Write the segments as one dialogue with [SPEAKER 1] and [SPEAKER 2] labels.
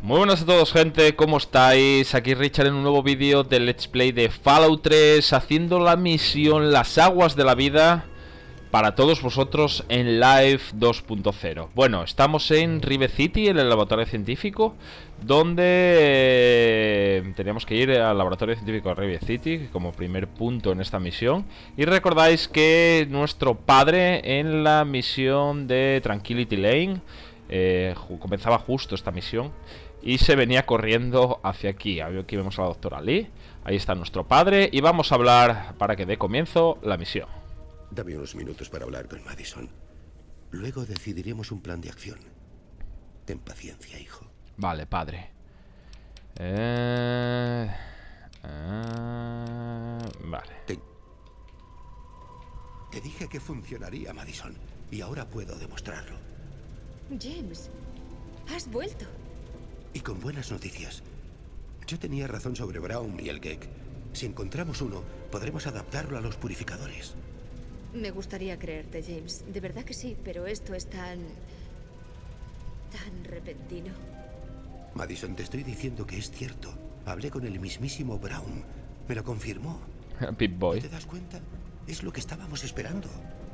[SPEAKER 1] Muy buenas a todos, gente, ¿cómo estáis? Aquí Richard en un nuevo vídeo de Let's Play de Fallout 3, haciendo la misión Las Aguas de la Vida para todos vosotros en Live 2.0. Bueno, estamos en River City, en el laboratorio científico, donde teníamos que ir al laboratorio científico de River City como primer punto en esta misión. Y recordáis que nuestro padre en la misión de Tranquility Lane comenzaba justo esta misión y se venía corriendo hacia aquí. Aquí vemos a la doctora Lee. Ahí está nuestro padre y vamos a hablar para que dé comienzo la misión.
[SPEAKER 2] Dame unos minutos para hablar con Madison. Luego decidiremos un plan de acción. Ten paciencia, hijo.
[SPEAKER 1] Vale, padre. Vale.
[SPEAKER 2] Te dije que funcionaría, Madison. Y ahora puedo demostrarlo.
[SPEAKER 3] James, has vuelto.
[SPEAKER 2] Y con buenas noticias. Yo tenía razón sobre Brown y el Gek. Si encontramos uno, podremos adaptarlo a los purificadores.
[SPEAKER 3] Me gustaría creerte, James. De verdad que sí, pero esto es tan repentino.
[SPEAKER 2] Madison, te estoy diciendo que es cierto. Hablé con el mismísimo Brown. Me lo confirmó.
[SPEAKER 1] Pip-Boy.
[SPEAKER 2] ¿No te das cuenta? Es lo que estábamos esperando.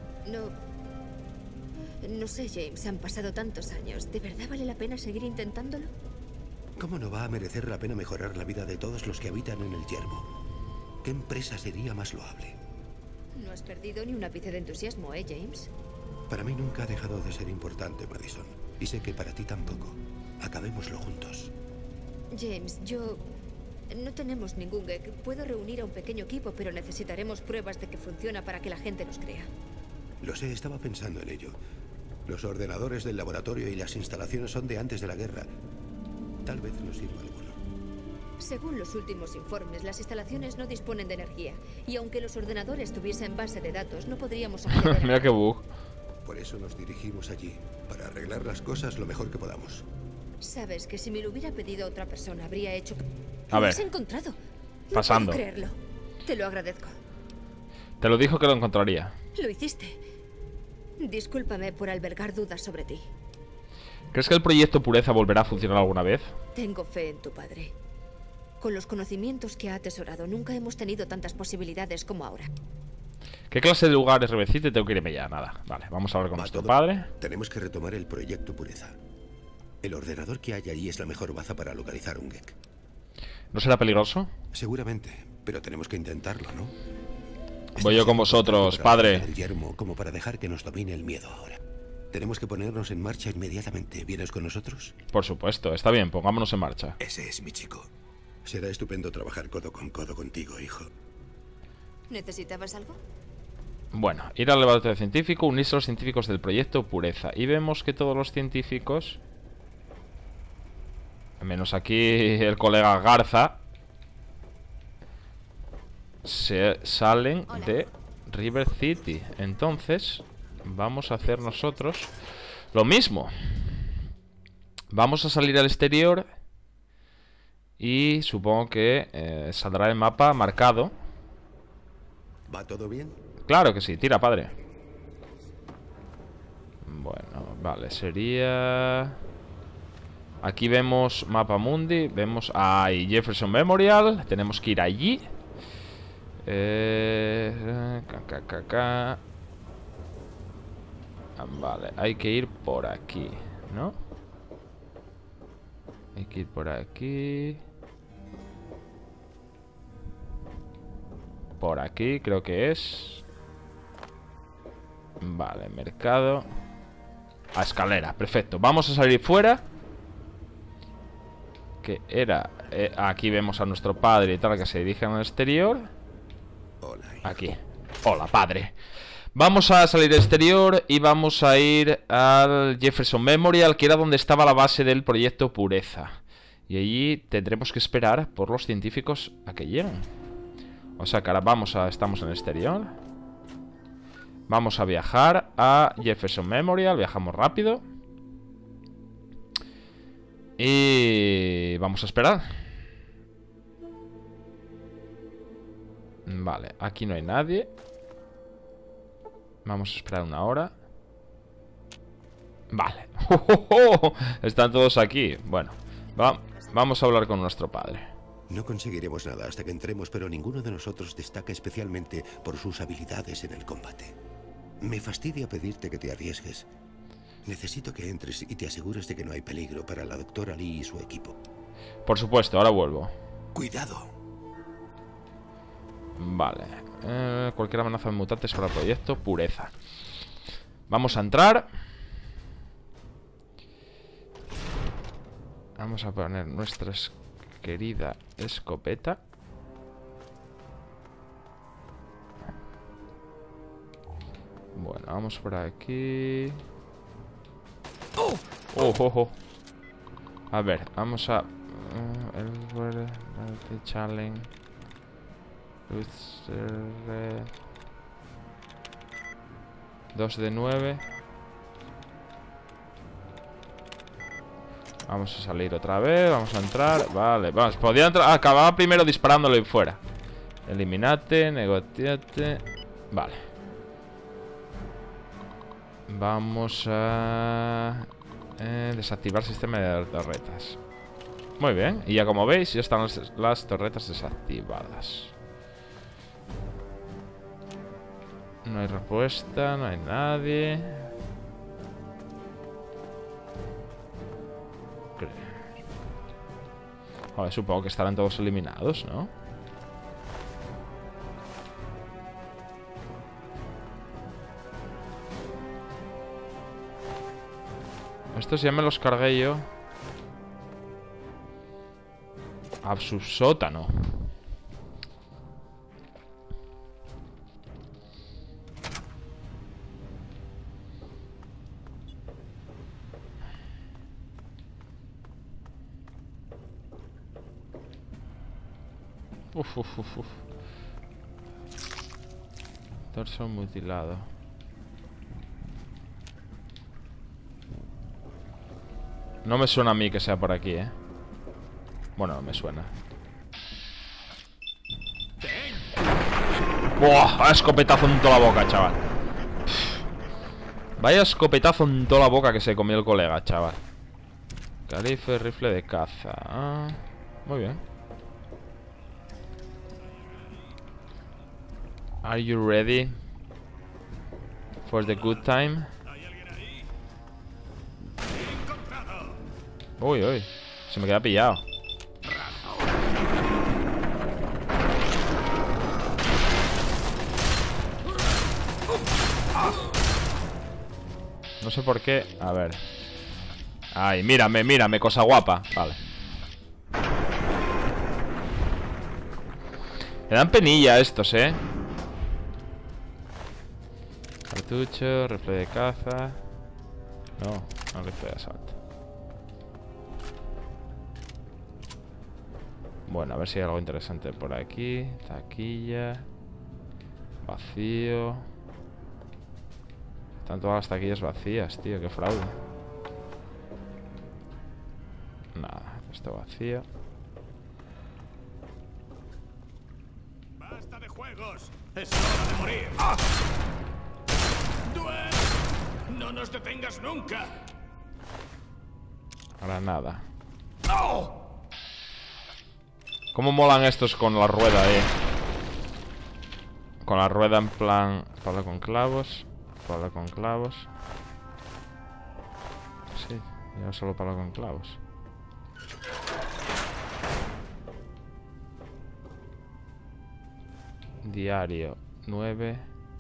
[SPEAKER 3] No sé, James. Han pasado tantos años. ¿De verdad vale la pena seguir intentándolo?
[SPEAKER 2] ¿Cómo no va a merecer la pena mejorar la vida de todos los que habitan en el yermo? ¿Qué empresa sería más loable?
[SPEAKER 3] No has perdido ni un ápice de entusiasmo, James?
[SPEAKER 2] Para mí nunca ha dejado de ser importante, Madison. Y sé que para ti tampoco. Acabémoslo juntos.
[SPEAKER 3] James, no tenemos ningún Gek. Puedo reunir a un pequeño equipo, pero necesitaremos pruebas de que funciona para que la gente nos crea.
[SPEAKER 2] Lo sé, estaba pensando en ello. Los ordenadores del laboratorio y las instalaciones son de antes de la guerra. Tal vez nos sirva alguno.
[SPEAKER 3] Según los últimos informes, las instalaciones no disponen de energía. Y aunque los ordenadores tuviesen base de datos, no podríamos acceder.
[SPEAKER 1] Mira qué bug.
[SPEAKER 2] Por eso nos dirigimos allí, para arreglar las cosas lo mejor que podamos.
[SPEAKER 3] Sabes que si me lo hubiera pedido otra persona, habría hecho...
[SPEAKER 1] A ver.
[SPEAKER 3] ¿Lo has encontrado?
[SPEAKER 1] Pasando.
[SPEAKER 3] No puedo creerlo. Te lo agradezco.
[SPEAKER 1] Te lo dijo que lo encontraría.
[SPEAKER 3] Lo hiciste. Discúlpame por albergar dudas sobre ti.
[SPEAKER 1] ¿Crees que el proyecto Pureza volverá a funcionar alguna vez?
[SPEAKER 3] Tengo fe en tu padre. Con los conocimientos que ha atesorado, nunca hemos tenido tantas posibilidades como ahora.
[SPEAKER 1] ¿Qué clase de lugar es River City? Tengo que irme ya, nada. Vale, vamos a hablar con nuestro padre.
[SPEAKER 2] Tenemos que retomar el proyecto Pureza. El ordenador que hay allí es la mejor baza para localizar un Gek.
[SPEAKER 1] ¿No será peligroso?
[SPEAKER 2] Seguramente, pero tenemos que intentarlo, ¿no?
[SPEAKER 1] Voy yo con vosotros, padre.
[SPEAKER 2] El yermo, como para dejar que nos domine el miedo ahora. Tenemos que ponernos en marcha inmediatamente. ¿Vienes con nosotros?
[SPEAKER 1] Por supuesto, está bien, pongámonos en marcha.
[SPEAKER 2] Ese es mi chico. Será estupendo trabajar codo con codo contigo, hijo.
[SPEAKER 3] ¿Necesitabas algo?
[SPEAKER 1] Bueno, ir al laboratorio científico, unirse a los científicos del proyecto Pureza. Y vemos que todos los científicos, al menos aquí el colega Garza, se salen de River City. Entonces vamos a hacer nosotros lo mismo. Vamos a salir al exterior y supongo que saldrá el mapa marcado.
[SPEAKER 2] ¿Va todo bien?
[SPEAKER 1] Claro que sí, tira, padre. Bueno, vale, sería... Aquí vemos Mapa Mundi. Vemos ahí Jefferson Memorial. Tenemos que ir allí. Vale, hay que ir por aquí, ¿no? Hay que ir por aquí. Por aquí creo que es. Vale, mercado. A escalera, perfecto. Vamos a salir fuera. Que era... aquí vemos a nuestro padre y tal, que se dirige al exterior.
[SPEAKER 2] Hola, hijo.
[SPEAKER 1] Aquí. Hola, padre. Vamos a salir al exterior y vamos a ir al Jefferson Memorial, que era donde estaba la base del proyecto Pureza. Y allí tendremos que esperar por los científicos a que lleguen. O sea que ahora estamos en el exterior. Vamos a viajar a Jefferson Memorial. Viajamos rápido. Y vamos a esperar. Vale, aquí no hay nadie. Vamos a esperar una hora. Vale. Están todos aquí. Bueno, Vamos a hablar con nuestro padre.
[SPEAKER 2] No conseguiremos nada hasta que entremos, pero ninguno de nosotros destaca especialmente por sus habilidades en el combate. Me fastidia pedirte que te arriesgues. Necesito que entres y te asegures de que no hay peligro para la doctora Lee y su equipo.
[SPEAKER 1] Por supuesto, ahora vuelvo.
[SPEAKER 2] ¡Cuidado!
[SPEAKER 1] Vale. Cualquier amenaza de mutantes para el proyecto Pureza. Vamos a entrar. Vamos a poner nuestra querida escopeta. Bueno, vamos por aquí. A ver, vamos a... challenge. 2 de 9. Vamos a salir otra vez. Vamos a entrar. Vale, vamos. Podría entrar. Acababa primero disparándole fuera. Eliminate, negociate. Vale. Vamos a desactivar sistema de torretas. Muy bien. Y ya como veis, ya están las torretas desactivadas. No hay respuesta, no hay nadie. Joder, supongo que estarán todos eliminados, ¿no? Estos ya me los cargué yo. A su sótano. Uf. Torso mutilado. No me suena a mí que sea por aquí, ¿eh? Bueno, no me suena. ¡Buah! Vaya escopetazo en toda la boca, chaval. Vaya escopetazo en toda la boca que se comió el colega, chaval. Calife, rifle de caza. Muy bien. Are you ready for the good time? Uy, se me queda pillado. No sé por qué. A ver. Ay, mírame, cosa guapa. Vale. Me dan penilla estos, Cartucho, rifle de caza. No rifle de asalto. Bueno, a ver si hay algo interesante por aquí. Taquilla. Vacío. Están todas las taquillas vacías, tío. Qué fraude. Nada, esto vacío.
[SPEAKER 4] ¡Basta de juegos! ¡Es hora de morir! ¡Duel! ¡No nos detengas nunca!
[SPEAKER 1] Ahora nada. ¿Cómo molan estos con la rueda, Con la rueda en plan... Pala con clavos. Pala con clavos. Sí, ya solo pala con clavos. Diario 9.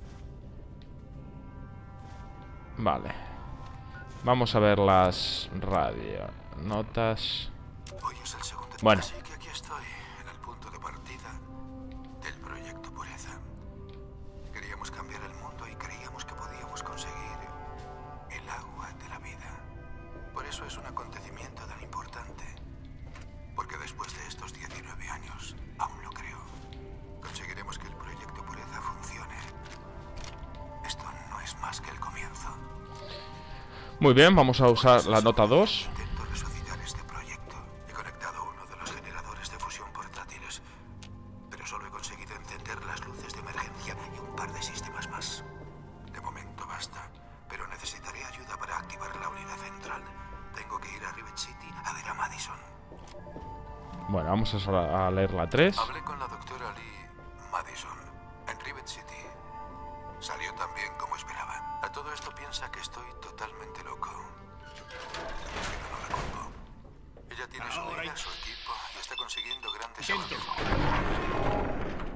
[SPEAKER 1] Vale. Vamos a ver las radio. Notas.
[SPEAKER 2] Hoy es el segundo día,
[SPEAKER 1] Bueno.
[SPEAKER 2] así que aquí estoy, en el punto de partida del proyecto Pureza. Queríamos cambiar el mundo y creíamos que podíamos conseguir el agua de la vida. Por eso es un acontecimiento tan importante. Porque después de estos 19 años, aún lo creo. Conseguiremos que el proyecto Pureza funcione. Esto no es más que el comienzo.
[SPEAKER 1] Muy bien, vamos a usar la nota 2.
[SPEAKER 2] Intento resucitar este proyecto. He conectado uno de los generadores de fusión portátiles, pero solo he conseguido encender las luces de emergencia y un par de sistemas más. De momento basta, pero necesitaré ayuda para activar la unidad central. Tengo que ir a Rivet City a ver a Madison.
[SPEAKER 1] Bueno, vamos a leer la 3.
[SPEAKER 2] Hablé con la doctora Lee Madison en Rivet City. Salió tan bien como esperaba. A todo esto piensa que estoy totalmente loco. Pero no la culpo. Ella tiene su
[SPEAKER 4] Ahora
[SPEAKER 2] vida, su equipo y está consiguiendo grandes
[SPEAKER 4] Siento.
[SPEAKER 2] avances.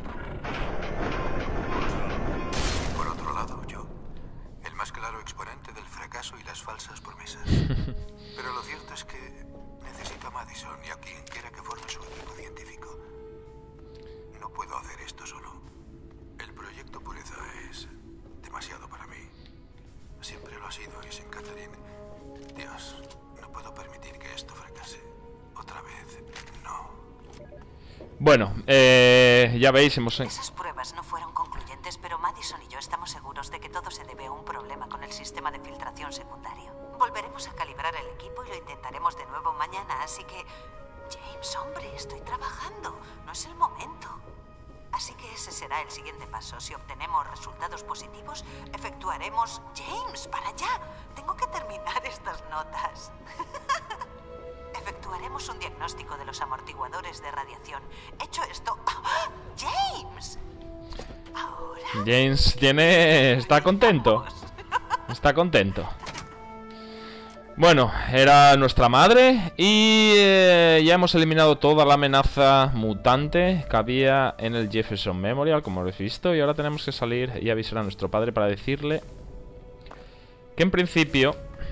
[SPEAKER 2] Por otro lado, yo, el más claro exponente del fracaso y las falsas promesas. Pero lo cierto es que necesito a Madison y a quien quiera que forme su equipo científico. No puedo hacer esto solo. El proyecto Pureza es demasiado para mí. Siempre lo ha sido, y sin Catherine. Dios, no puedo permitir que esto fracase. Otra vez, no.
[SPEAKER 1] Bueno, ya veis,
[SPEAKER 5] Esas pruebas no fueron concluyentes, pero Madison y yo estamos seguros de que todo se debe a un problema con el sistema de filtración secundario. Volveremos a calibrar el equipo y lo intentaremos de nuevo mañana, así que... James, hombre, estoy trabajando. No es el momento. Así que ese será el siguiente paso. Si obtenemos resultados positivos, efectuaremos... James, para allá. Tengo que terminar estas notas. Efectuaremos un diagnóstico de los amortiguadores de radiación. Hecho esto... ¡Ah! ¡James! Ahora...
[SPEAKER 1] James está contento. Está contento. Bueno, era nuestra madre. Y ya hemos eliminado toda la amenaza mutante que había en el Jefferson Memorial, como habéis visto. Y ahora tenemos que salir y avisar a nuestro padre para decirle que en principio...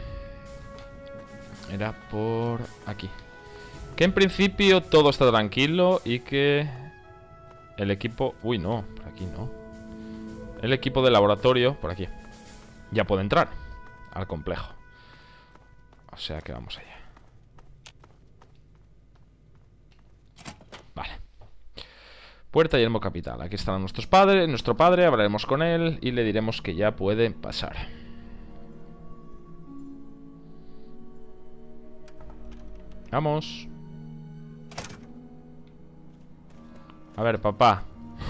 [SPEAKER 1] Era por aquí. Que en principio todo está tranquilo y que el equipo... Uy, no, por aquí no. El equipo de laboratorio, por aquí, ya puede entrar al complejo. O sea que vamos allá. Vale. Puerta Yelmo Capital. Aquí están nuestro padre, hablaremos con él y le diremos que ya puede pasar. Vamos. A ver, papá.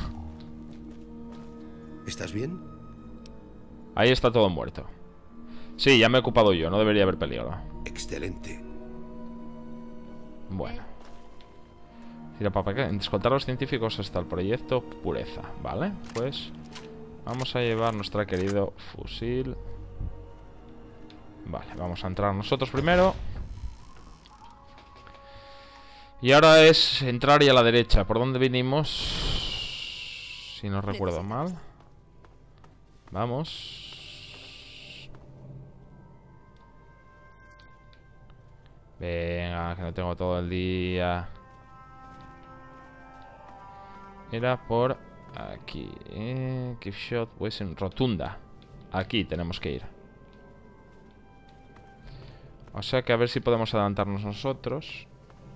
[SPEAKER 6] ¿Estás bien?
[SPEAKER 1] Ahí está todo muerto. Sí, ya me he ocupado yo, no debería haber peligro.
[SPEAKER 6] Excelente.
[SPEAKER 1] Bueno. Mira, papá, ¿qué? Escoltar a los científicos hasta el proyecto Pureza. Vale, pues vamos a llevar nuestro querido fusil. Vale, vamos a entrar nosotros primero. Y ahora es entrar y a la derecha. ¿Por dónde vinimos? Si no recuerdo mal. Vamos. Venga, que no tengo todo el día. Era por aquí. Keep shot, pues en rotunda. Aquí tenemos que ir. O sea que a ver si podemos adelantarnos nosotros.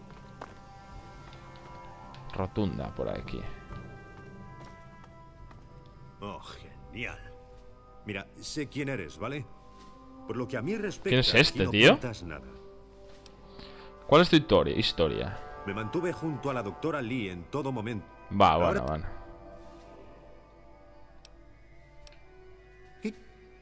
[SPEAKER 1] Rotunda por aquí.
[SPEAKER 7] Oh, genial. Mira, sé quién eres, ¿vale? Por lo que a mí respecta,
[SPEAKER 1] ¿Quién es este,
[SPEAKER 7] aquí no
[SPEAKER 1] tío?
[SPEAKER 7] cuentas nada.
[SPEAKER 1] ¿Cuál es tu historia?
[SPEAKER 7] Me mantuve junto a la doctora Lee en todo momento.
[SPEAKER 1] Va,
[SPEAKER 7] Ahora-
[SPEAKER 1] bueno.
[SPEAKER 7] ¿Qué?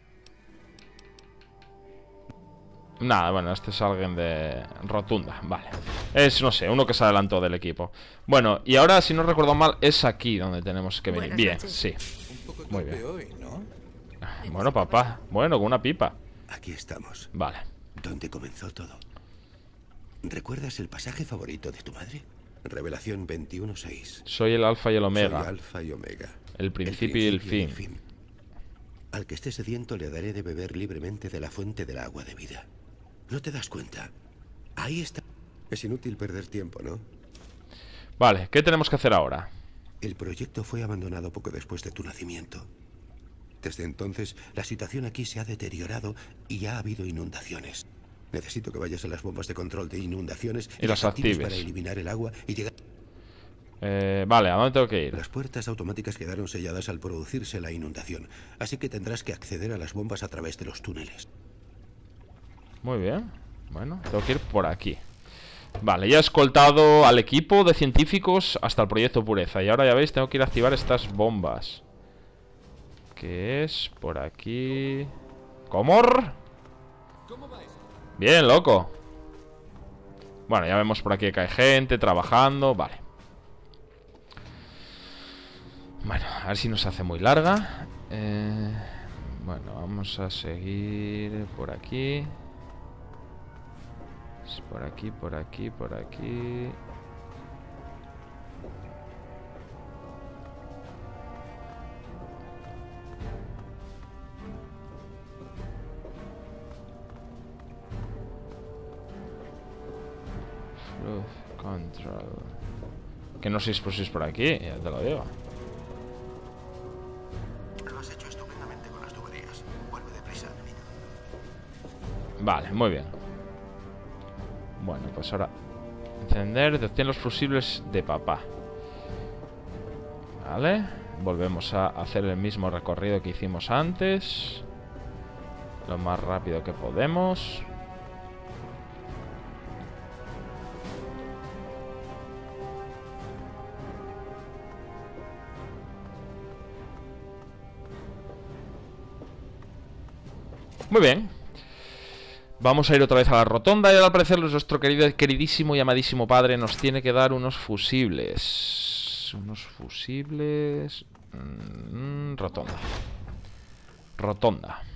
[SPEAKER 1] Nada, bueno, este es alguien de rotunda, vale. Es, no sé, uno que se adelantó del equipo. Bueno, y ahora, si no recuerdo mal, es aquí donde tenemos que venir.
[SPEAKER 3] Buenas
[SPEAKER 1] Bien,
[SPEAKER 3] noches.
[SPEAKER 1] sí.
[SPEAKER 2] Un poco
[SPEAKER 1] Muy
[SPEAKER 2] torpe
[SPEAKER 1] bien.
[SPEAKER 2] hoy, ¿no?
[SPEAKER 1] Bueno, papá. Bueno, con una pipa.
[SPEAKER 6] Aquí estamos.
[SPEAKER 1] Vale.
[SPEAKER 6] ¿Dónde comenzó todo? ¿Recuerdas el pasaje favorito de tu madre? Revelación 21:6.
[SPEAKER 1] Soy el alfa y el omega.
[SPEAKER 6] Soy alfa y omega.
[SPEAKER 1] El principio y el fin.
[SPEAKER 6] Al que esté sediento le daré de beber libremente de la fuente del agua de vida. ¿No te das cuenta? Ahí está. Es inútil perder tiempo, ¿no?
[SPEAKER 1] Vale, ¿qué tenemos que hacer ahora?
[SPEAKER 6] El proyecto fue abandonado poco después de tu nacimiento. Desde entonces, la situación aquí se ha deteriorado y ha habido inundaciones. Necesito que vayas a las bombas de control de inundaciones
[SPEAKER 1] Y las actives.
[SPEAKER 6] para eliminar el agua y llegar...
[SPEAKER 1] Vale, ¿a dónde tengo que ir?
[SPEAKER 6] Las puertas automáticas quedaron selladas al producirse la inundación, así que tendrás que acceder a las bombas a través de los túneles.
[SPEAKER 1] Muy bien. Bueno, tengo que ir por aquí. Vale, ya he escoltado al equipo de científicos hasta el proyecto Pureza. Y ahora ya veis, tengo que ir a activar estas bombas. Que es por aquí. ¿Comor? Bien, loco. Bueno, ya vemos por aquí que hay gente trabajando. Vale. Bueno, a ver si no se hace muy larga. Bueno, vamos a seguir por aquí. Por aquí, por aquí, por aquí. Flood control. Que no sois por aquí, ya te lo digo.
[SPEAKER 6] Lo has hecho estupendamente con las tuberías. Vuelve deprisa, amigo.
[SPEAKER 1] Vale, muy bien. Bueno, pues ahora encender, obtener los fusibles de papá. Vale. Volvemos a hacer el mismo recorrido que hicimos antes. Lo más rápido que podemos. Muy bien. Vamos a ir otra vez a la rotonda. Y al parecer nuestro queridísimo y amadísimo padre nos tiene que dar unos fusibles. Unos fusibles. Rotonda. Rotonda.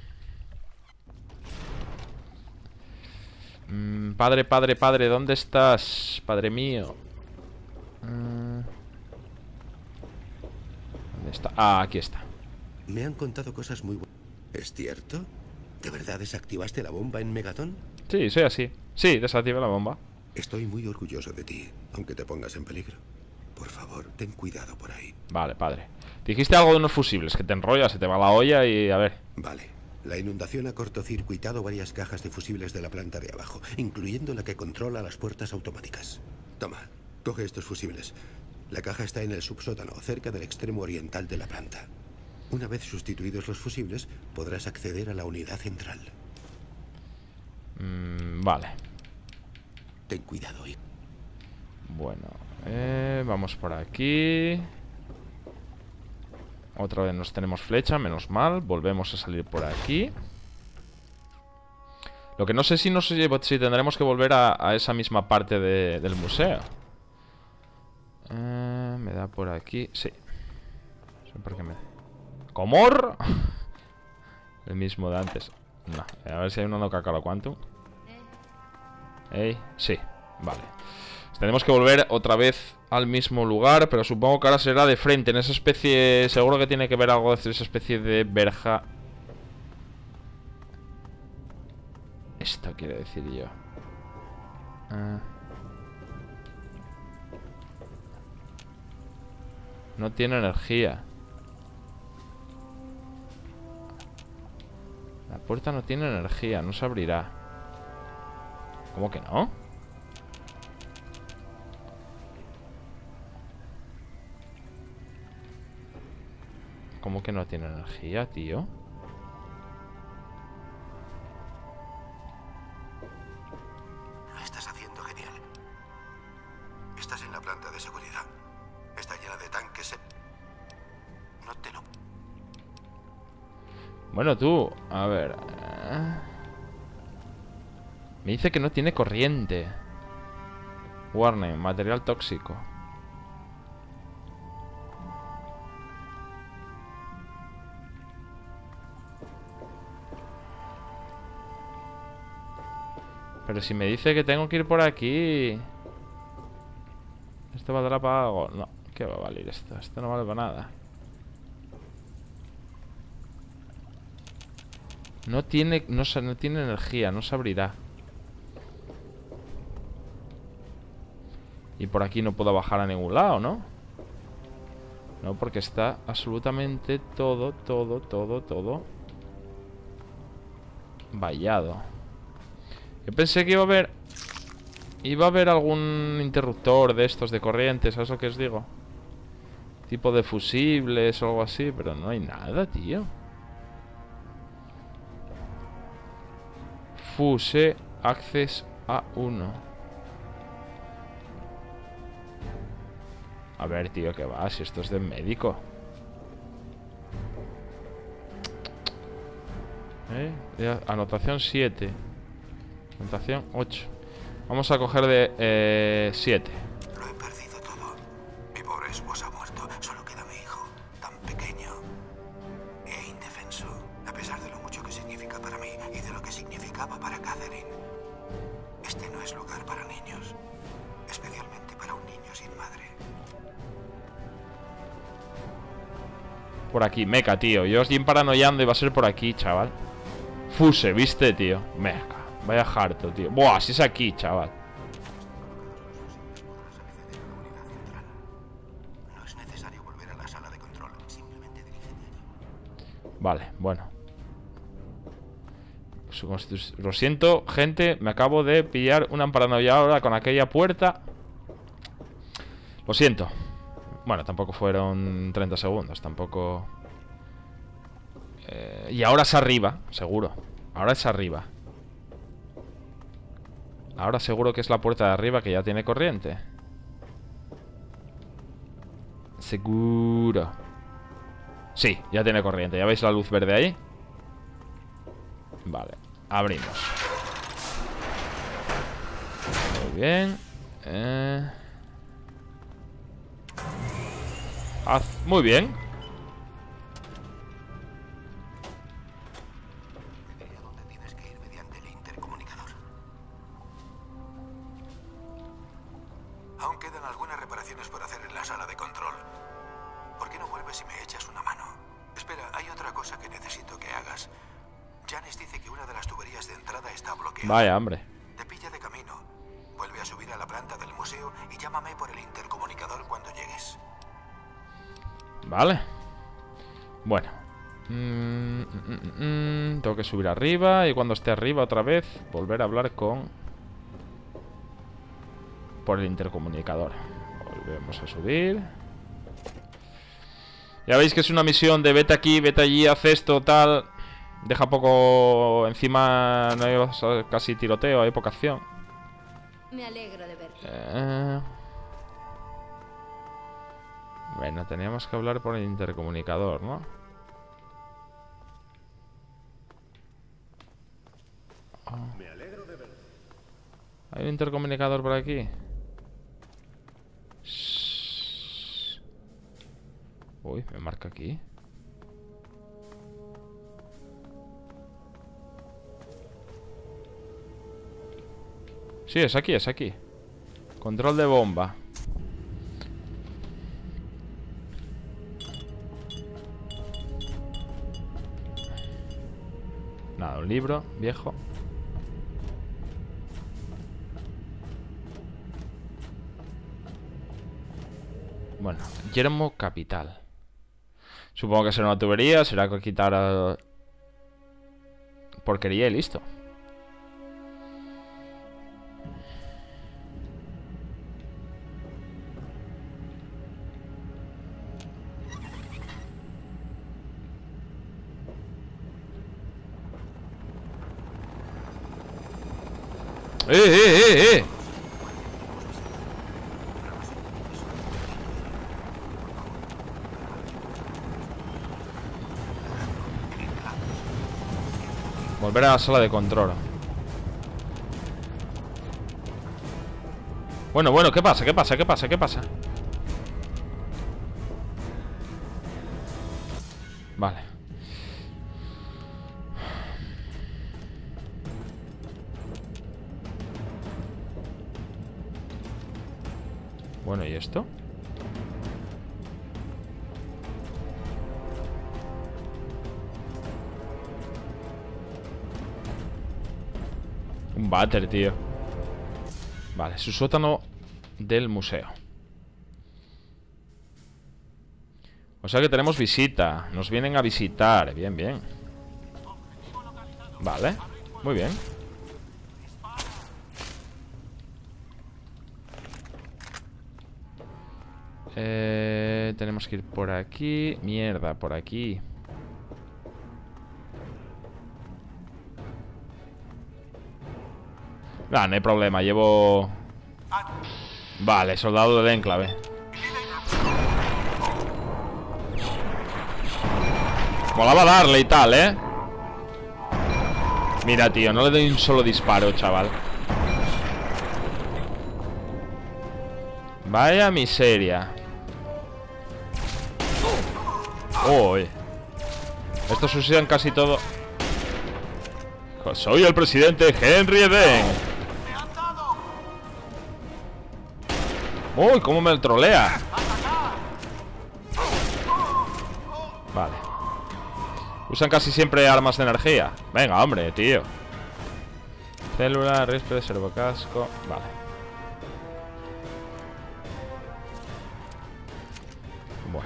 [SPEAKER 1] Padre, padre, padre, ¿dónde estás? Padre mío. ¿Dónde está? Ah, aquí está.
[SPEAKER 6] Me han contado cosas muy buenas. ¿Es cierto? ¿De verdad desactivaste la bomba en Megaton?
[SPEAKER 1] Sí, soy así. Sí, desactiva la bomba.
[SPEAKER 6] Estoy muy orgulloso de ti, aunque te pongas en peligro. Por favor, ten cuidado por ahí.
[SPEAKER 1] Vale, padre. Dijiste algo de unos fusibles, que te enrollas, se te va la olla y a ver.
[SPEAKER 6] Vale. La inundación ha cortocircuitado varias cajas de fusibles de la planta de abajo, incluyendo la que controla las puertas automáticas. Toma, coge estos fusibles. La caja está en el subsótano, cerca del extremo oriental de la planta. Una vez sustituidos los fusibles, podrás acceder a la unidad central.
[SPEAKER 1] Vale.
[SPEAKER 6] Ten cuidado, hijo.
[SPEAKER 1] Bueno, vamos por aquí. Otra vez nos tenemos flecha, menos mal. Volvemos a salir por aquí. Lo que no sé si si tendremos que volver a esa misma parte del museo. Me da por aquí. Sí. No sé por qué me... ¿Comor? El mismo de antes. No, a ver si hay uno no cacalo quantum. Sí, vale. Tenemos que volver otra vez al mismo lugar, pero supongo que ahora será de frente. En esa especie... Seguro que tiene que ver algo de esa especie de verja. Esto quiero decir yo. No tiene energía. La puerta no tiene energía, no se abrirá. ¿Cómo que no? ¿Cómo que no tiene energía, tío?
[SPEAKER 6] Lo estás haciendo genial. Estás en la planta de seguridad. Está llena de tanques. No te lo...
[SPEAKER 1] Bueno, tú, a ver. Me dice que no tiene corriente. Warning, material tóxico. Pero si me dice que tengo que ir por aquí. ¿Esto valdrá para algo? No, ¿qué va a valer esto? Esto no vale para nada. No tiene energía, no se abrirá. Y por aquí no puedo bajar a ningún lado, ¿no? No, porque está absolutamente todo vallado. Yo pensé que iba a haber algún interruptor de estos de corriente, ¿sabes lo que os digo? Tipo de fusibles o algo así, pero no hay nada, tío. Fuse Access A1. A ver, tío, ¿qué va? Si esto es de médico. Anotación 7. Anotación 8. Vamos a coger de 7.
[SPEAKER 2] Lo he perdido todo. Mi pobre esposa ha muerto. Solo queda mi hijo, tan pequeño e indefenso, a pesar de lo mucho que significa para mí y de lo que significaba para Catherine. Este no es lugar para niños, especialmente para un niño sin madre.
[SPEAKER 1] Por aquí, meca, tío. Yo os paranoiando y va a ser por aquí, chaval. Fuse, ¿viste, tío? Meca. Vaya harto, tío. Buah, si es aquí, chaval.
[SPEAKER 2] No es necesario volver a la sala de control. Simplemente dirígete allí.
[SPEAKER 1] Vale, bueno. Lo siento, gente. Me acabo de pillar una paranoia ahora con aquella puerta. Lo siento. Bueno, tampoco fueron 30 segundos. Tampoco... y ahora es arriba, seguro. Ahora es arriba. Ahora seguro que es la puerta de arriba que ya tiene corriente. Seguro. Sí, ya tiene corriente. ¿Ya veis la luz verde ahí? Vale, abrimos. Muy bien. Muy bien.
[SPEAKER 2] Te diré a dónde tienes que ir mediante el intercomunicador. Aún quedan algunas reparaciones por hacer en la sala de control. ¿Por qué no vuelves y me echas una mano? Espera, hay otra cosa que necesito que hagas. Janice dice que una de las tuberías de entrada está bloqueada.
[SPEAKER 1] Vaya, hombre.
[SPEAKER 2] Te pilla de camino. Vuelve a subir a la planta del museo y llámame por el intercomunicador cuando llegues.
[SPEAKER 1] Vale. Bueno. Tengo que subir arriba. Y cuando esté arriba otra vez, volver a hablar con... por el intercomunicador. Volvemos a subir. Ya veis que es una misión de vete aquí, vete allí, haz esto, tal. Deja poco... Encima no hay casi tiroteo, hay poca acción.
[SPEAKER 3] Me alegro de verte.
[SPEAKER 1] Bueno, teníamos que hablar por el intercomunicador, ¿no?
[SPEAKER 7] Me alegro de verte.
[SPEAKER 1] ¿Hay un intercomunicador por aquí? Uy, me marca aquí. Sí, es aquí, es aquí. Control de bomba. Nada, un libro viejo. Bueno, yermo capital. Supongo que será una tubería. Será que quitar porquería y listo. ¡Eh! Volver a la sala de control. Bueno, ¿qué pasa? ¿Qué pasa? ¿Qué pasa? ¿Qué pasa? Vale. Bueno, ¿y esto? Un váter, tío. Vale, su sótano del museo. O sea que tenemos visita. Nos vienen a visitar. Bien, bien. Vale, muy bien. Tenemos que ir por aquí. Mierda, por aquí. No hay problema, llevo... Vale, soldado del enclave. Molaba darle y tal, ¿eh? Mira, tío, no le doy un solo disparo, chaval. Vaya miseria. Uy. Estos usan casi todo. Soy el presidente Henry Eden. Uy, cómo me trolea. Vale. Usan casi siempre armas de energía. Venga, hombre, tío. Célula, respirador, servocasco. Vale. Bueno.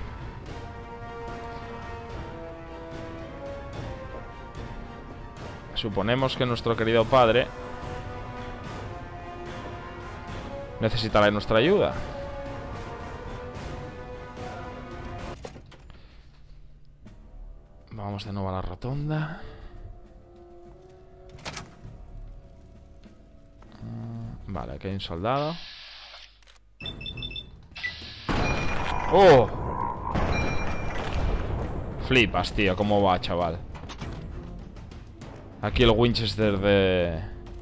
[SPEAKER 1] Suponemos que nuestro querido padre necesitará nuestra ayuda. Vamos de nuevo a la rotonda. Vale, aquí hay un soldado. ¡Oh! Flipas, tío, cómo va, chaval. Aquí el Winchester de...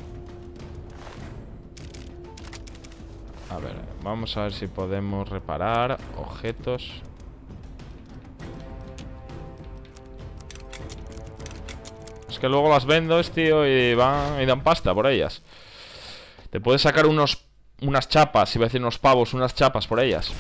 [SPEAKER 1] A ver, vamos a ver si podemos reparar objetos. Es que luego las vendo, tío, y van y dan pasta por ellas. Te puedes sacar unas chapas, iba a decir unos pavos, unas chapas por ellas.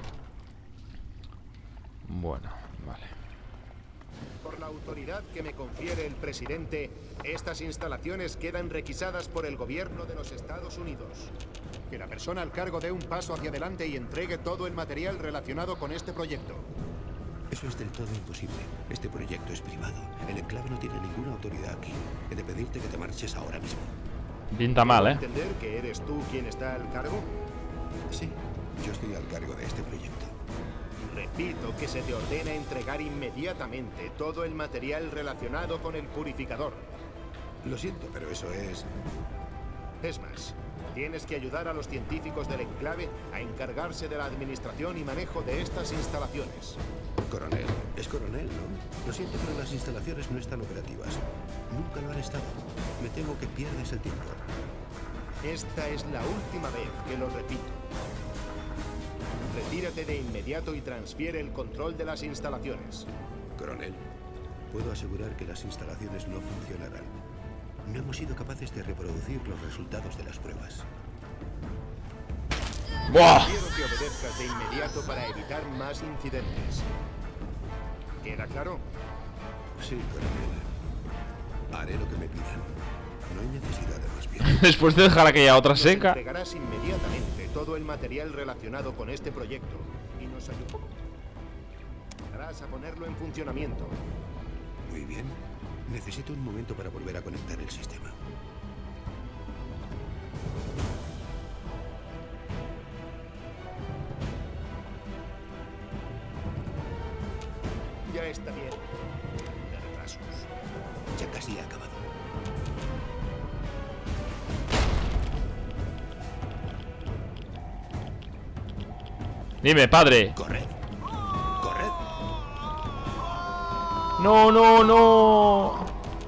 [SPEAKER 1] Bueno, vale.
[SPEAKER 8] Por la autoridad que me confiere el presidente, estas instalaciones quedan requisadas por el gobierno de los Estados Unidos. Que la persona al cargo dé un paso hacia adelante y entregue todo el material relacionado con este proyecto.
[SPEAKER 6] Eso es del todo imposible. Este proyecto es privado. El enclave no tiene ninguna autoridad aquí. He de pedirte que te marches ahora mismo.
[SPEAKER 1] Pinta mal, ¿eh?
[SPEAKER 8] ¿Entender que eres tú quien está al cargo?
[SPEAKER 6] Sí, yo estoy al cargo de este proyecto.
[SPEAKER 8] Repito que se te ordena entregar inmediatamente todo el material relacionado con el purificador.
[SPEAKER 6] Lo siento, pero eso es...
[SPEAKER 8] Es más, tienes que ayudar a los científicos del enclave a encargarse de la administración y manejo de estas instalaciones.
[SPEAKER 6] Coronel. Es coronel, ¿no? Lo siento, pero las instalaciones no están operativas. Nunca lo han estado. Me temo que pierdes el tiempo.
[SPEAKER 8] Esta es la última vez que lo repito. Retírate de inmediato y transfiere el control de las instalaciones.
[SPEAKER 6] Coronel, puedo asegurar que las instalaciones no funcionarán. No hemos sido capaces de reproducir los resultados de las pruebas.
[SPEAKER 1] ¡Buah!
[SPEAKER 8] Quiero que obedezcas de inmediato para evitar más incidentes. ¿Queda claro?
[SPEAKER 6] Sí, coronel. Haré lo que me pidan. No hay necesidad de más bien.
[SPEAKER 1] Después de dejar aquella otra
[SPEAKER 8] Nos
[SPEAKER 1] seca.
[SPEAKER 8] entregarás inmediatamente todo el material relacionado con este proyecto y nos ayudarás a ponerlo en funcionamiento.
[SPEAKER 6] Muy bien. Necesito un momento para volver a conectar el sistema.
[SPEAKER 8] Ya está bien. De retrasos.
[SPEAKER 6] Ya casi he acabado.
[SPEAKER 1] Dime, padre.
[SPEAKER 6] Corred. Corred.
[SPEAKER 1] No, no, no.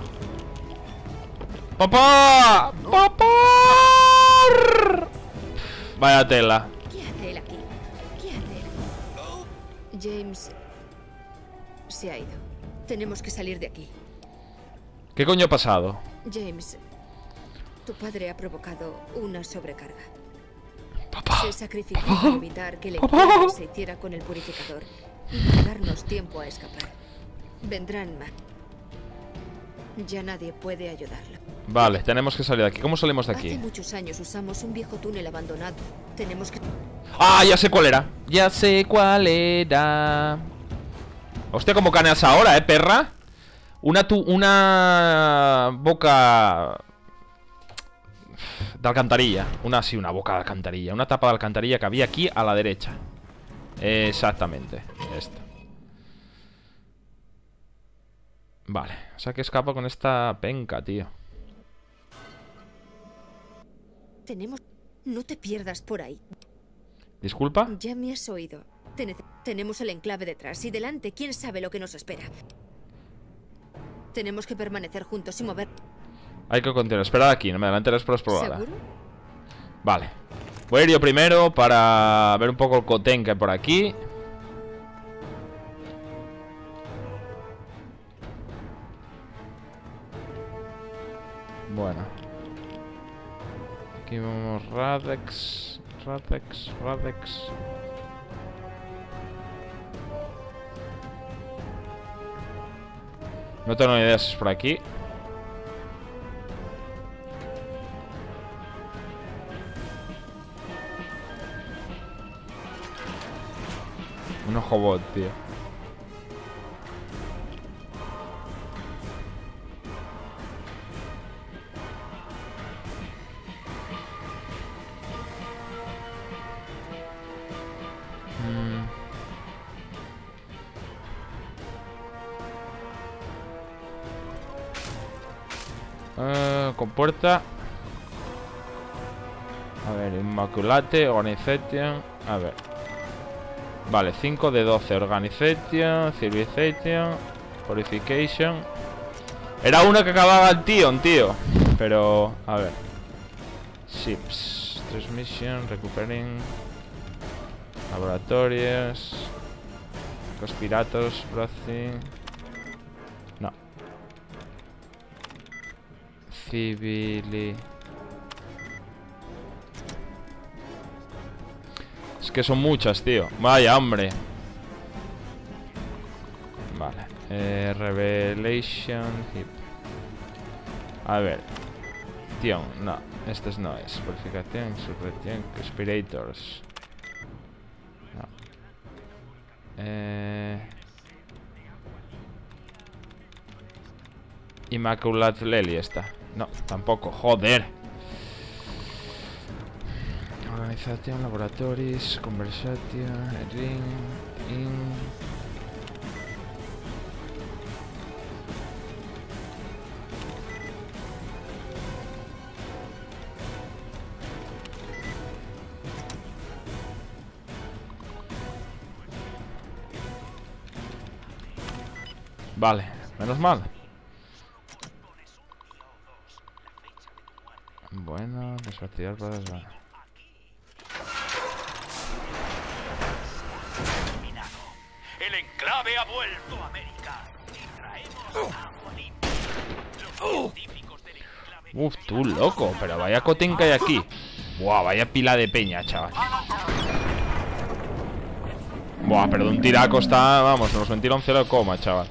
[SPEAKER 1] ¡Papá! ¡Papá! Vaya tela.
[SPEAKER 3] ¿Qué hace él aquí? ¿Qué hace él? James se ha ido. Tenemos que salir de aquí.
[SPEAKER 1] ¿Qué coño ha pasado?
[SPEAKER 3] James, tu padre ha provocado una sobrecarga.
[SPEAKER 1] Papá.
[SPEAKER 3] Se sacrificó para evitar que el enclave se hiciera con el purificador y para darnos tiempo a escapar. Vendrán más. Ya nadie puede ayudarlo.
[SPEAKER 1] Vale, tenemos que salir de aquí. ¿Cómo salimos de
[SPEAKER 3] Hace
[SPEAKER 1] aquí?
[SPEAKER 3] muchos años usamos un viejo túnel abandonado. Tenemos que...
[SPEAKER 1] ¡Ah! Ya sé cuál era. Ya sé cuál era. Hostia, como caneas ahora, perra. Una boca de alcantarilla. Una boca de alcantarilla. Una tapa de alcantarilla que había aquí a la derecha. Exactamente. Esta. Vale, o sea que escapa con esta penca, tío.
[SPEAKER 3] Tenemos... No te pierdas por ahí.
[SPEAKER 1] ¿Disculpa?
[SPEAKER 3] Ya me has oído. Tenemos el enclave detrás y delante quién sabe lo que nos espera. Tenemos que permanecer juntos y mover...
[SPEAKER 1] Hay que continuar. Esperad aquí, no me adelanteres por explorar.
[SPEAKER 3] ¿Seguro?
[SPEAKER 1] Vale. Voy a ir yo primero para ver un poco el cotén que hay por aquí. Bueno. Aquí vemos Radex. No tengo ni idea si es por aquí. Un ojobot, tío. Con puerta. A ver, Immaculate, Organization. A ver. Vale, 5 de 12. Organization, Civilization, Purification. Era una que acababa el tío. Pero, a ver. Ships. Transmission, Recupering. Laboratorios. Conspiratos, Processing. No. Civili. Es que son muchas, tío. Vaya, hombre. Vale. Revelation Hip. A ver. Tío, no. Este no es. Purificación, Insurrección, Conspirators. No. Immaculate Lely esta. No, tampoco. Joder. Organización, laboratorios, conversation, ring, Vale, menos mal. Bueno, desactivar para desvanar.
[SPEAKER 4] El enclave ha vuelto a América y traemos agua limpia. Los científicos del enclave...
[SPEAKER 1] Uf, tú loco, pero vaya cotín que hay aquí. Buah, vaya pila de peña, chaval. Buah, pero de un tiraco está... Vamos, nos mentira un 0, chaval.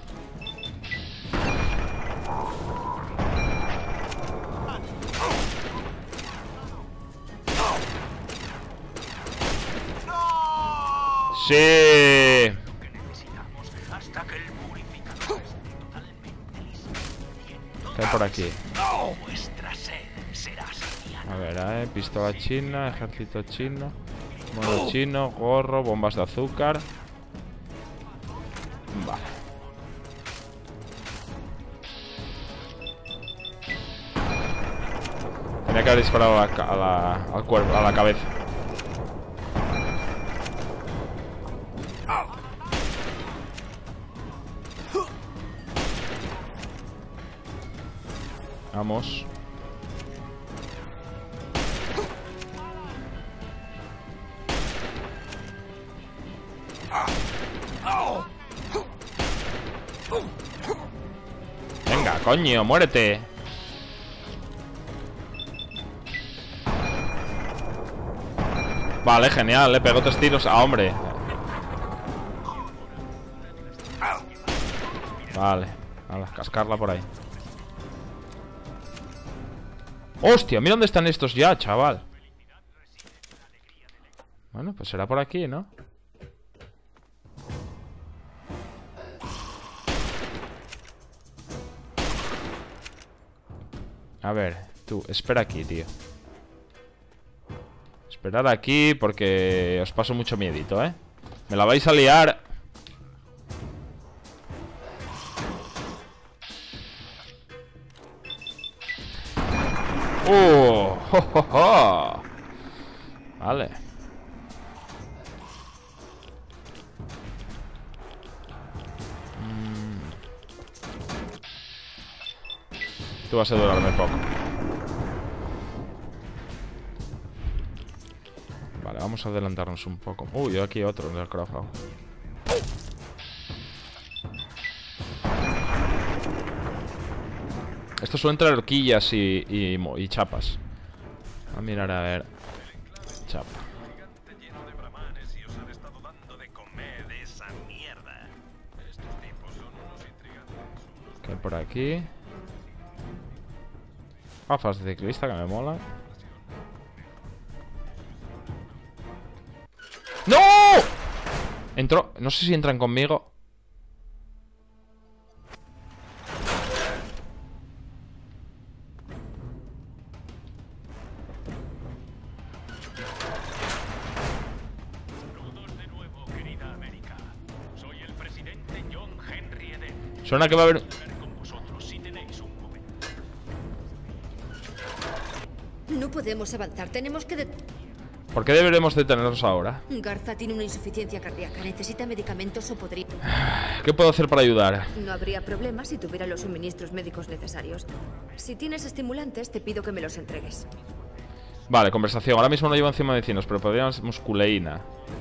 [SPEAKER 1] Sí. ¿Qué hay por aquí? A ver, pistola china, ejército chino, mono chino, gorro, bombas de azúcar. Vale. Tenía que haber disparado al cuerpo, a la cabeza. Vamos. Venga, coño, muérete. Vale, genial, le pegó 3 tiros a hombre. Vale, a cascarla por ahí. ¡Hostia! Mira dónde están estos ya, chaval. Bueno, pues será por aquí, ¿no? A ver, tú, espera aquí, tío. Esperad aquí porque os paso mucho miedito, ¿eh? Me la vais a liar. ¡Oh! ¡Jo, jo, jo! Vale. Tú vas a durarme poco. Vamos a adelantarnos un poco. Uy, aquí otro en el crowdfunding. Esto suelen traer horquillas y chapas. A mirar a ver. Chapa. ¿Qué hay por aquí? Gafas de ciclista que me mola. ¡No! Entró. No sé si entran conmigo. Suena que va a haber...
[SPEAKER 3] No podemos avanzar, tenemos que...
[SPEAKER 1] ¿Por qué deberemos detenernos ahora?
[SPEAKER 3] Garza tiene una insuficiencia cardíaca, necesita medicamentos o podría...
[SPEAKER 1] ¿Qué puedo hacer para ayudar?
[SPEAKER 3] No habría problema si tuviera los suministros médicos necesarios. Si tienes estimulantes, te pido que me los entregues.
[SPEAKER 1] Vale, conversación. Ahora mismo no llevo encima medicinas, pero podríamos musculeína.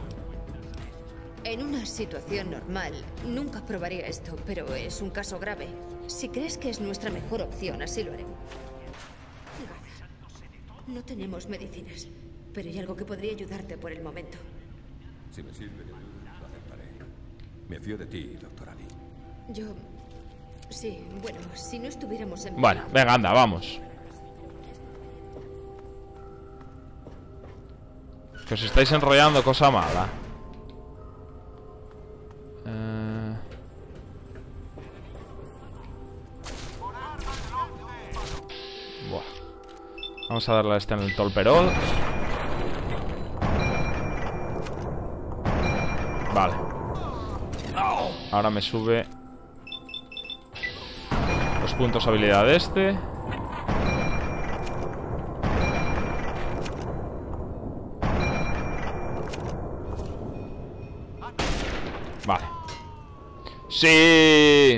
[SPEAKER 3] En una situación normal, nunca probaría esto, pero es un caso grave. Si crees que es nuestra mejor opción, así lo haremos. Garza, no tenemos medicinas, pero hay algo que podría ayudarte por el momento.
[SPEAKER 9] Si me sirve de ayuda, lo aceptaré. Me fío de ti, doctor Ali.
[SPEAKER 3] Yo... Sí, bueno, si no estuviéramos en...
[SPEAKER 1] Bueno, venga, anda, vamos. Que os estáis enrollando, cosa mala. Buah. Vamos a darle a este en el tolperol. Vale. Ahora me sube los puntos habilidad de este. Vale. ¡Sí!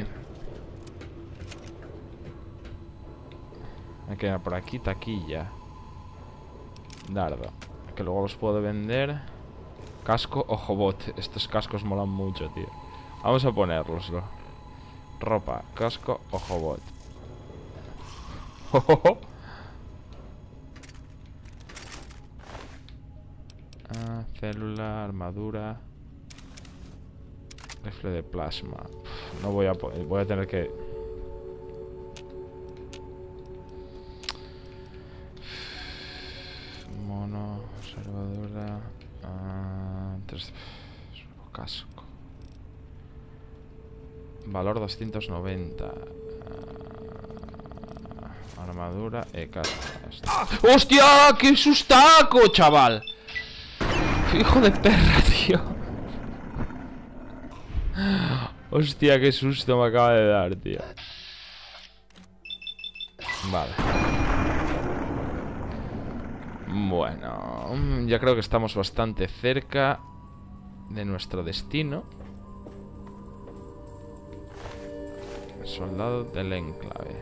[SPEAKER 1] Me queda por aquí taquilla. Dardo. Que luego los puedo vender. Casco, ojo bot. Estos cascos molan mucho, tío. Vamos a ponerloslo. Ropa, casco, ojo bot. Célula, armadura. Rifle de plasma. No voy a poder. Voy a tener que... Mono, observadora. Casco. Valor 290. Armadura. Casco. ¡Hostia! ¡Qué sustaco, chaval! Hijo de perra, tío. Hostia, qué susto me acaba de dar, tío. Vale. Bueno, ya creo que estamos bastante cerca de nuestro destino. Soldado del enclave.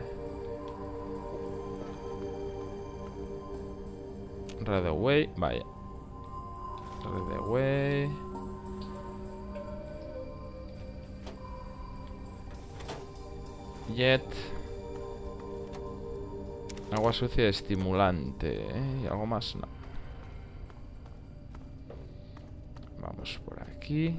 [SPEAKER 1] Redaway, vaya. Redaway. Jet. Agua sucia estimulante. ¿Y algo más? No. Vamos por aquí.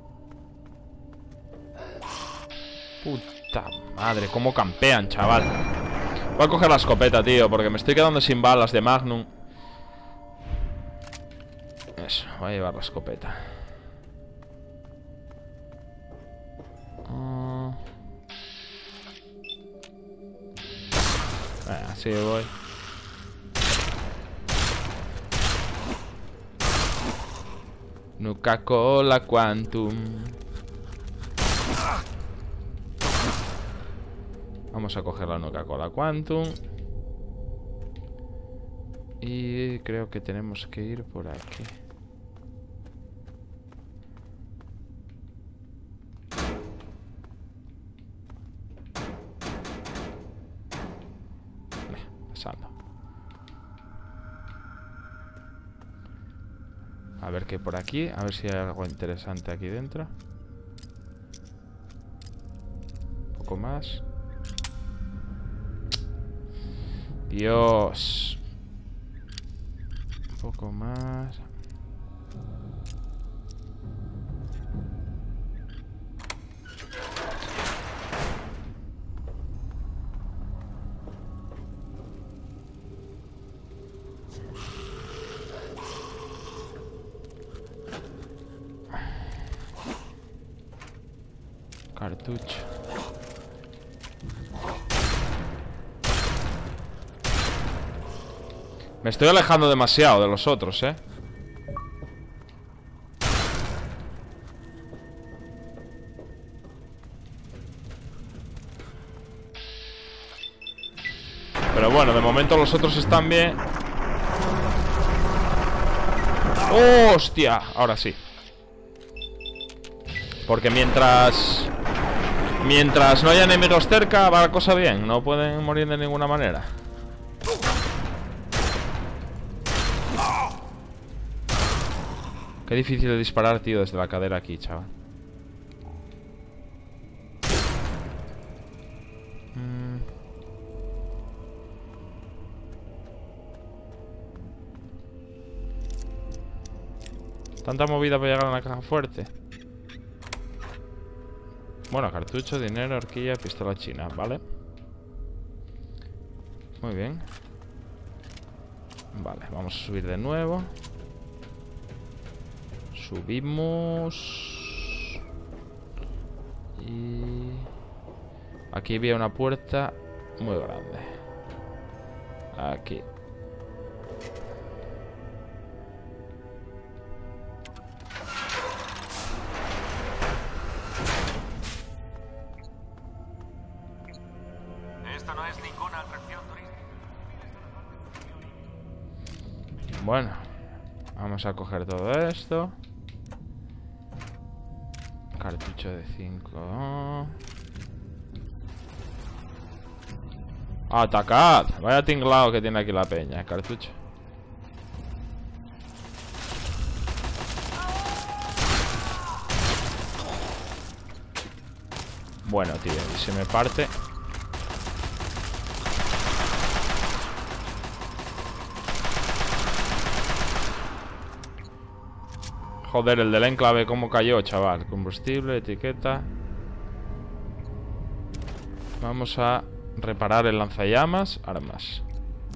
[SPEAKER 1] Puta madre, cómo campean, chaval. Voy a coger la escopeta, tío, porque me estoy quedando sin balas de Magnum. Eso, voy a llevar la escopeta. Así voy. Nuka-Cola Quantum. Vamos a coger la Nuka-Cola Quantum. Y creo que tenemos que ir por aquí. Pasando. A ver qué hay por aquí. A ver si hay algo interesante aquí dentro. Un poco más. Dios. Un poco más. Cartucho. Me estoy alejando demasiado de los otros, ¿eh? Pero bueno, de momento los otros están bien. ¡Hostia! Ahora sí. Porque mientras no haya enemigos cerca, va la cosa bien. No pueden morir de ninguna manera. Qué difícil de disparar, tío, desde la cadera aquí, chaval. Tanta movida para llegar a la caja fuerte. Bueno, cartucho, dinero, horquilla, pistola china, ¿vale? Muy bien. Vale, vamos a subir de nuevo. Subimos. Y... aquí había una puerta muy grande. Aquí.
[SPEAKER 4] Esto no es ninguna atracción turística.
[SPEAKER 1] Bueno, vamos a coger todo esto. Cartucho de 5. ¡Atacad! Vaya tinglado que tiene aquí la peña, cartucho. Bueno, tío, y se me parte. Joder, el del enclave, cómo cayó, chaval. Combustible, etiqueta. Vamos a reparar el lanzallamas. Armas.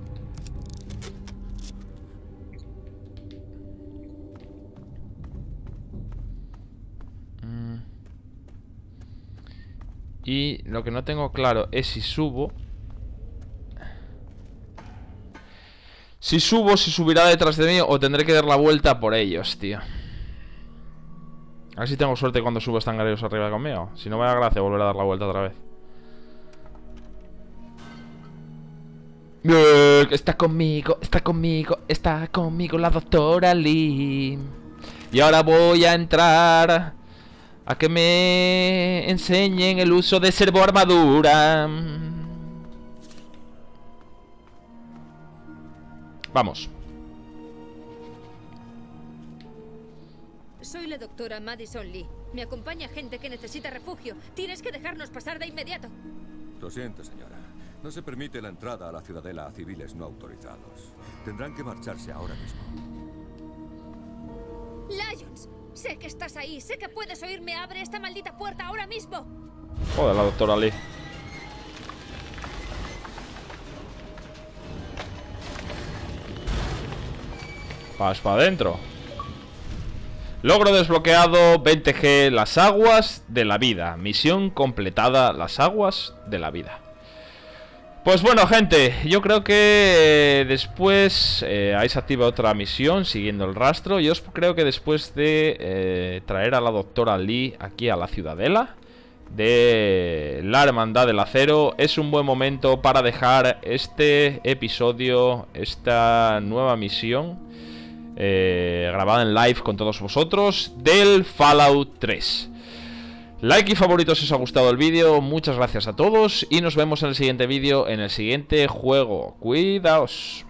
[SPEAKER 1] Y lo que no tengo claro es si subo. Si subo, si subirá detrás de mí o tendré que dar la vuelta por ellos, tío. A ver si tengo suerte cuando subo están galleros arriba conmigo. Si no me da gracia volver a dar la vuelta otra vez. Está conmigo, está conmigo, está conmigo la doctora Lee. Y ahora voy a entrar a que me enseñen el uso de servoarmadura. Vamos.
[SPEAKER 3] Soy la doctora Madison Lee. Me acompaña gente que necesita refugio. Tienes que dejarnos pasar de inmediato.
[SPEAKER 9] Lo siento, señora. No se permite la entrada a la ciudadela a civiles no autorizados. Tendrán que marcharse ahora mismo.
[SPEAKER 3] Lyons, sé que estás ahí. Sé que puedes oírme. Abre esta maldita puerta ahora mismo.
[SPEAKER 1] Joder, la doctora Lee. Vas para adentro. Logro desbloqueado 20G, las aguas de la vida. Misión completada, las aguas de la vida. Pues bueno, gente, yo creo que después ahí se activa otra misión siguiendo el rastro. Yo creo que después de traer a la doctora Lee aquí a la ciudadela de la Hermandad del Acero, es un buen momento para dejar este episodio, esta nueva misión grabada en live con todos vosotros del Fallout 3. Like y favorito si os ha gustado el vídeo. Muchas gracias a todos y nos vemos en el siguiente vídeo, en el siguiente juego. Cuidaos.